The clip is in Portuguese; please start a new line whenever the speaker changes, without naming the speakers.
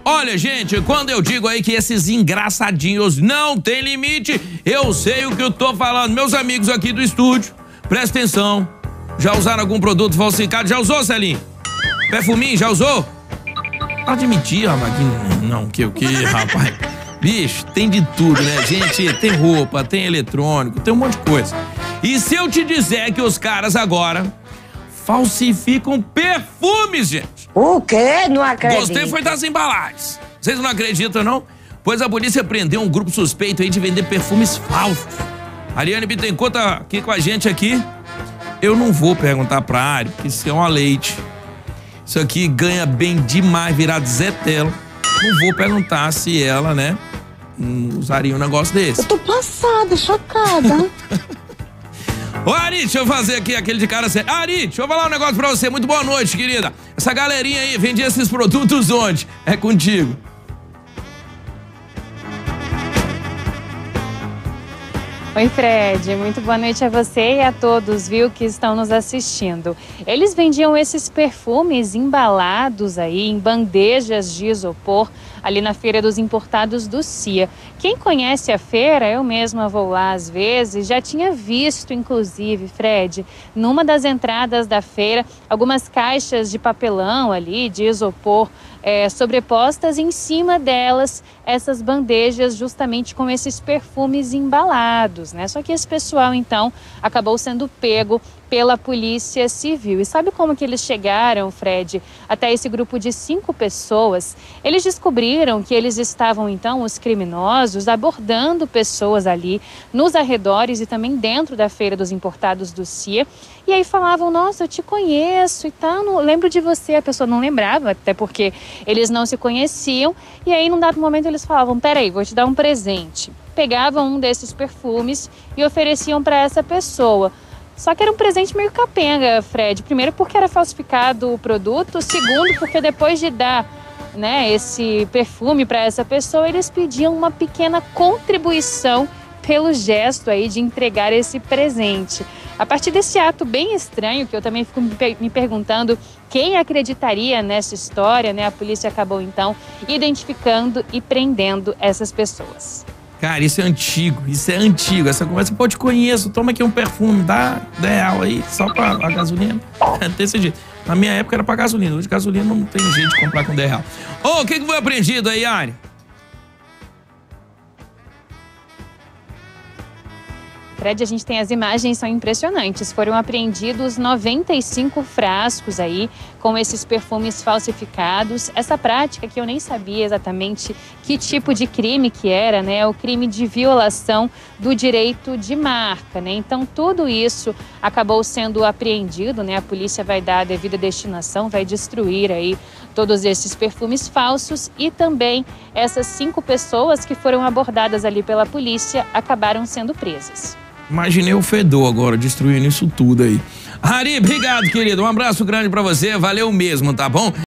Olha, gente, quando eu digo aí que esses engraçadinhos não tem limite, eu sei o que eu tô falando. Meus amigos aqui do estúdio, presta atenção. Já usaram algum produto falsificado? Já usou, Celinho? Perfuminho, já usou? Pode mentir, rapaz. Que o que, rapaz? Bicho, tem de tudo, né, gente? Tem roupa, tem eletrônico, tem um monte de coisa. E se eu te dizer que os caras agora falsificam perfumes, gente?
O quê? Não acredito.
Gostei foi das embalagens. Vocês não acreditam, não? Pois a polícia prendeu um grupo suspeito aí de vender perfumes falsos. Ariane Bittencourt tá aqui com a gente aqui. Eu não vou perguntar pra Ari, porque isso é uma leite. Isso aqui ganha bem demais, virado Zé Telo. Não vou perguntar se ela, né, usaria um negócio desse.
Eu tô passada, chocada.
Ô, Ari, deixa eu fazer aqui aquele de cara sério. Ari, deixa eu falar um negócio pra você. Muito boa noite, querida. Essa galerinha aí vendia esses produtos onde? É contigo.
Oi, Fred. Muito boa noite a você e a todos, viu, que estão nos assistindo. Eles vendiam esses perfumes embalados aí em bandejas de isopor ali na Feira dos Importados do CIA. Quem conhece a feira, eu mesma vou lá às vezes, já tinha visto, inclusive, Fred, numa das entradas da feira, algumas caixas de papelão ali, de isopor, sobrepostas em cima delas, essas bandejas justamente com esses perfumes embalados, né? Só que esse pessoal, então, acabou sendo pego pela Polícia Civil. E sabe como que eles chegaram, Fred, até esse grupo de 5 pessoas? Eles descobriram que eles estavam, então, os criminosos, abordando pessoas ali nos arredores e também dentro da Feira dos Importados do CIA. E aí falavam, nossa, eu te conheço e tal, não lembro de você. A pessoa não lembrava, até porque eles não se conheciam. E aí, num dado momento, eles falavam, peraí, vou te dar um presente. Pegavam um desses perfumes e ofereciam para essa pessoa. Só que era um presente meio capenga, Fred. Primeiro porque era falsificado o produto, segundo porque depois de dar, né, esse perfume para essa pessoa, eles pediam uma pequena contribuição pelo gesto aí de entregar esse presente. A partir desse ato bem estranho, que eu também fico me perguntando quem acreditaria nessa história, né, a polícia acabou então identificando e prendendo essas pessoas.
Cara, isso é antigo, Essa conversa, pô, eu te conheço, toma aqui um perfume, dá R$10 aí, só pra a gasolina. É desse jeito. Na minha época era pra gasolina, hoje gasolina não tem jeito de comprar com R$10. Ô, o que foi apreendido aí, Ari?
Fred, a gente tem as imagens, são impressionantes. Foram apreendidos 95 frascos aí com esses perfumes falsificados. Essa prática que eu nem sabia exatamente que tipo de crime que era, né? O crime de violação do direito de marca, né? Então tudo isso acabou sendo apreendido, né? A polícia vai dar a devida destinação, vai destruir aí todos esses perfumes falsos e também essas 5 pessoas que foram abordadas ali pela polícia acabaram sendo presas.
Imaginei o fedor agora, destruindo isso tudo aí. Ari, obrigado, querido. Um abraço grande pra você. Valeu mesmo, tá bom?